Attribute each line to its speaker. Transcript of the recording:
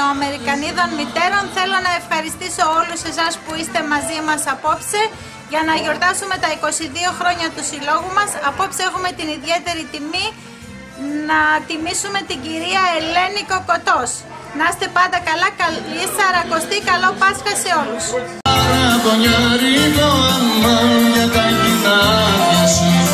Speaker 1: Ελληνοαμερικανίδων μητέρων. Θέλω να ευχαριστήσω όλους εσάς που είστε μαζί μας απόψε για να γιορτάσουμε τα 22 χρόνια του συλλόγου μας. Απόψε έχουμε την ιδιαίτερη τιμή να τιμήσουμε την κυρία Ελένη Κοκοτός. Να είστε πάντα καλά, καλή Σαρακοστή, καλό Πάσχα σε όλους.